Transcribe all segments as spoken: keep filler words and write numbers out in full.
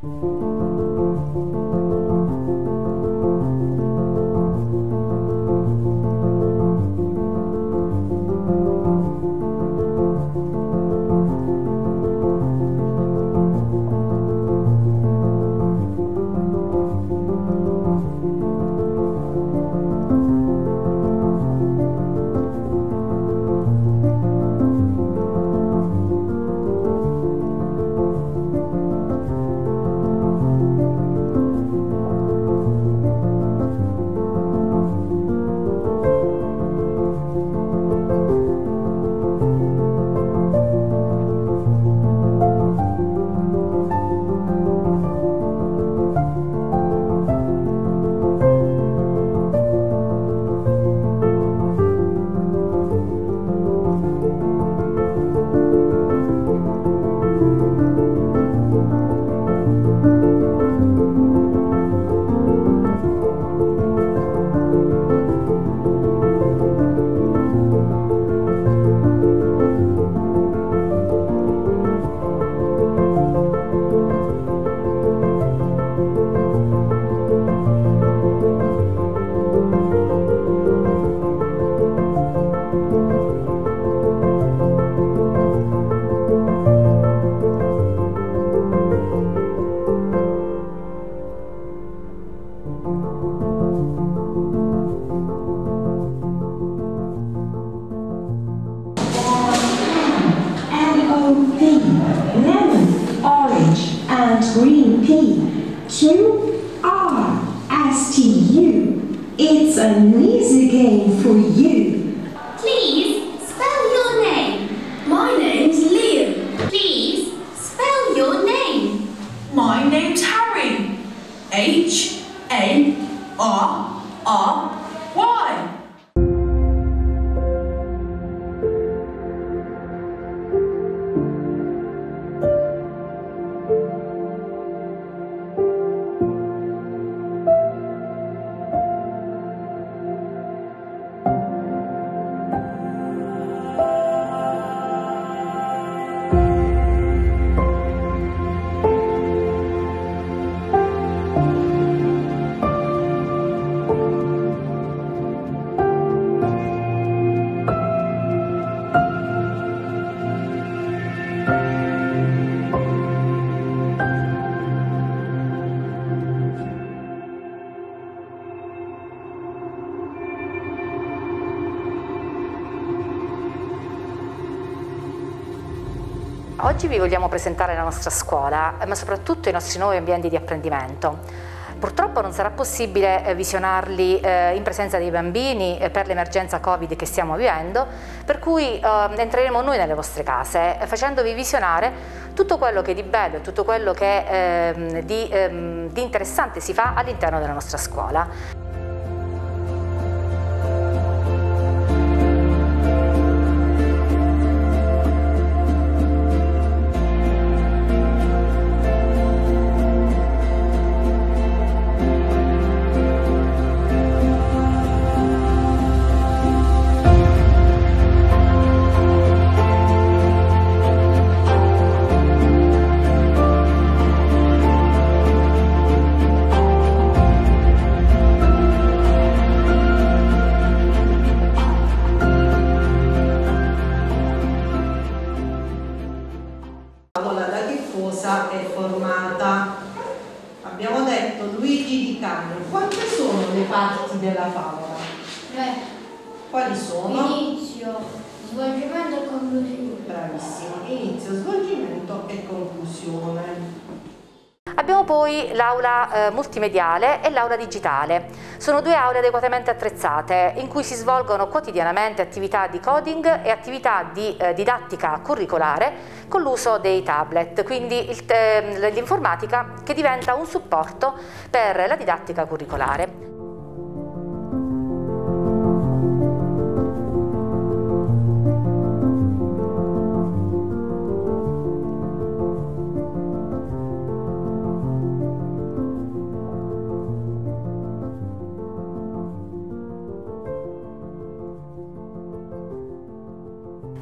Green P, Q R S T U. It's an easy game for you. Please spell your name. My name's Liam. Please spell your name. My name's Harry. H A R R Y. Oggi vi vogliamo presentare la nostra scuola, ma soprattutto i nostri nuovi ambienti di apprendimento. Purtroppo non sarà possibile visionarli in presenza dei bambini per l'emergenza Covid che stiamo vivendo, per cui entreremo noi nelle vostre case facendovi visionare tutto quello che di bello e tutto quello che di, di interessante si fa all'interno della nostra scuola. È formata, abbiamo detto Luigi Di Cagno. Quante sono le parti della favola? Tre. Quali sono? Inizio, svolgimento e conclusione. Bravissimo, inizio, svolgimento e conclusione. Abbiamo poi l'aula eh, multimediale e l'aula digitale. Sono due aule adeguatamente attrezzate in cui si svolgono quotidianamente attività di coding e attività di eh, didattica curricolare con l'uso dei tablet, quindi eh, l'informatica che diventa un supporto per la didattica curricolare.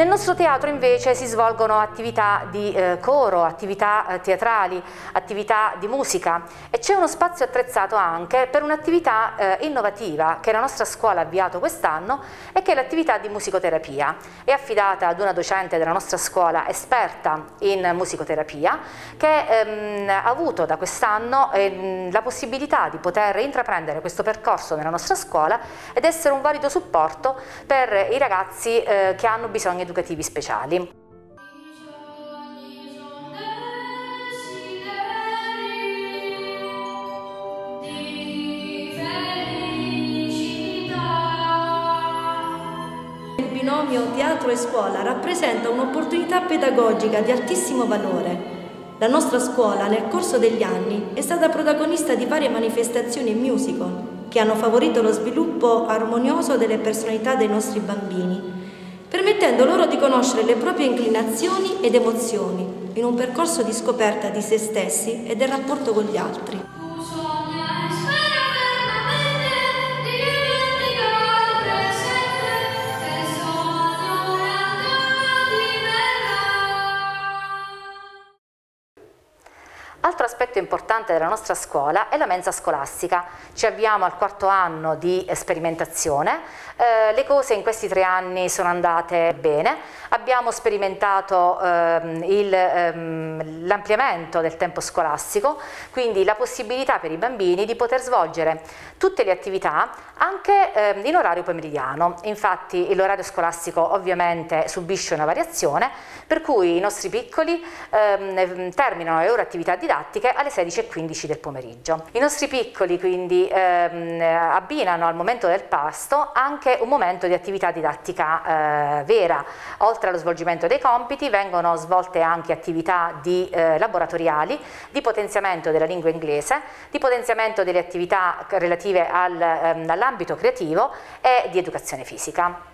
Nel nostro teatro invece si svolgono attività di eh, coro, attività eh, teatrali, attività di musica e c'è uno spazio attrezzato anche per un'attività eh, innovativa che la nostra scuola ha avviato quest'anno e che è l'attività di musicoterapia. È affidata ad una docente della nostra scuola esperta in musicoterapia che ehm, ha avuto da quest'anno ehm, la possibilità di poter intraprendere questo percorso nella nostra scuola ed essere un valido supporto per i ragazzi eh, che hanno bisogni educativi speciali. Il binomio teatro e scuola rappresenta un'opportunità pedagogica di altissimo valore. La nostra scuola nel corso degli anni è stata protagonista di varie manifestazioni e musical che hanno favorito lo sviluppo armonioso delle personalità dei nostri bambini, permettendo loro di conoscere le proprie inclinazioni ed emozioni in un percorso di scoperta di se stessi e del rapporto con gli altri. Altro aspetto importante della nostra scuola è la mensa scolastica. Ci avviamo al quarto anno di sperimentazione, eh, le cose in questi tre anni sono andate bene, abbiamo sperimentato ehm, ehm, l'ampliamento del tempo scolastico, quindi la possibilità per i bambini di poter svolgere tutte le attività anche ehm, in orario pomeridiano. Infatti l'orario scolastico ovviamente subisce una variazione, per cui i nostri piccoli ehm, terminano le loro attività didattiche alle sedici e quindici del pomeriggio. I nostri piccoli quindi ehm, abbinano al momento del pasto anche un momento di attività didattica eh, vera. Oltre allo svolgimento dei compiti vengono svolte anche attività di eh, laboratoriali, di potenziamento della lingua inglese, di potenziamento delle attività relative al, ehm, all'ambito creativo e di educazione fisica.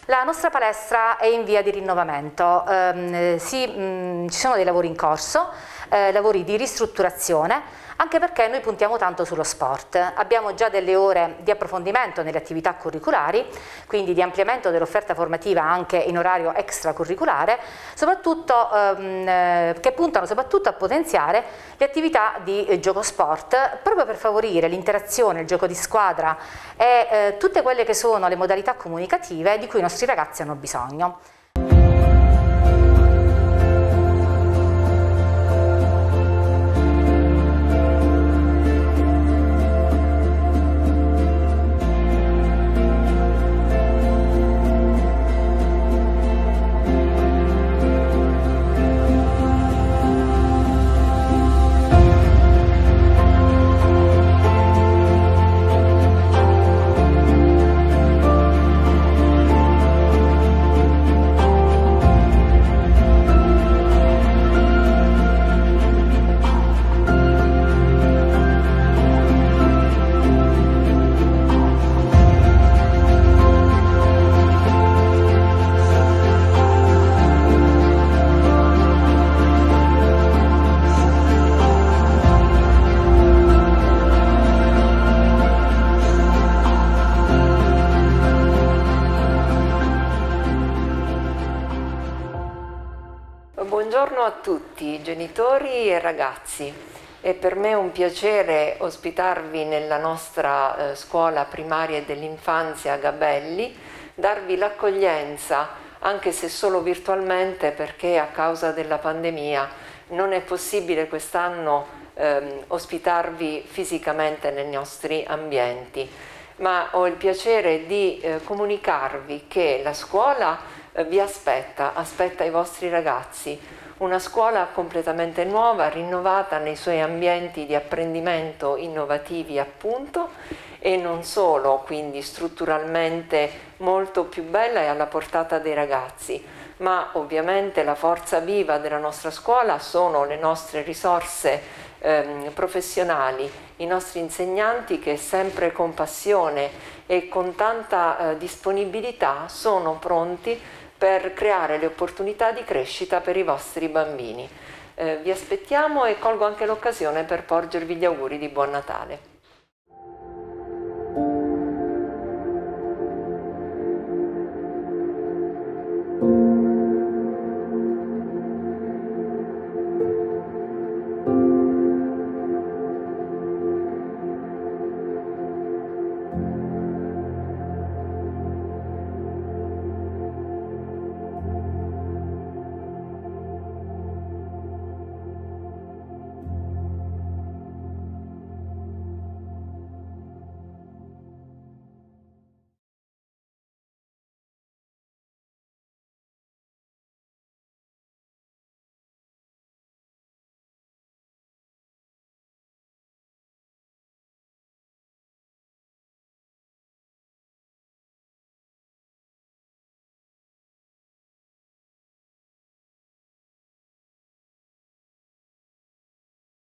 La nostra palestra è in via di rinnovamento, eh, sì, mh, ci sono dei lavori in corso, eh, lavori di ristrutturazione, anche perché noi puntiamo tanto sullo sport. Abbiamo già delle ore di approfondimento nelle attività curriculari, quindi di ampliamento dell'offerta formativa anche in orario extracurriculare, soprattutto, ehm, che puntano soprattutto a potenziare le attività di eh, gioco sport, proprio per favorire l'interazione, il gioco di squadra e eh, tutte quelle che sono le modalità comunicative di cui i nostri ragazzi hanno bisogno. Buongiorno a tutti, genitori e ragazzi. È per me un piacere ospitarvi nella nostra eh, scuola primaria dell'infanzia Gabelli, darvi l'accoglienza, anche se solo virtualmente, perché a causa della pandemia non è possibile quest'anno ehm, ospitarvi fisicamente nei nostri ambienti. Ma ho il piacere di eh, comunicarvi che la scuola eh, vi aspetta, aspetta i vostri ragazzi. Una scuola completamente nuova, rinnovata nei suoi ambienti di apprendimento innovativi appunto, e non solo, quindi strutturalmente molto più bella e alla portata dei ragazzi, ma ovviamente la forza viva della nostra scuola sono le nostre risorse ehm, professionali, i nostri insegnanti che sempre con passione e con tanta eh, disponibilità sono pronti per creare le opportunità di crescita per i vostri bambini. Eh, vi aspettiamo e colgo anche l'occasione per porgervi gli auguri di Buon Natale.